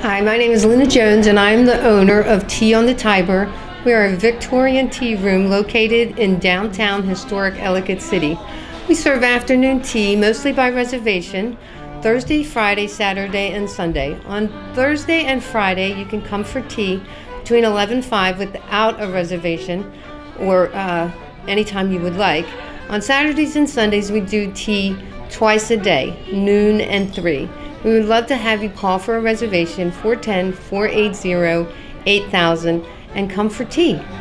Hi, my name is Linda Jones and I'm the owner of Tea on the Tiber. We are a Victorian tea room located in downtown historic Ellicott City. We serve afternoon tea mostly by reservation, Thursday, Friday, Saturday, and Sunday. On Thursday and Friday, you can come for tea between 11 and 5 without a reservation or anytime you would like. On Saturdays and Sundays, we do tea twice a day, noon and 3. We would love to have you call for a reservation, 410-480-8000, and come for tea.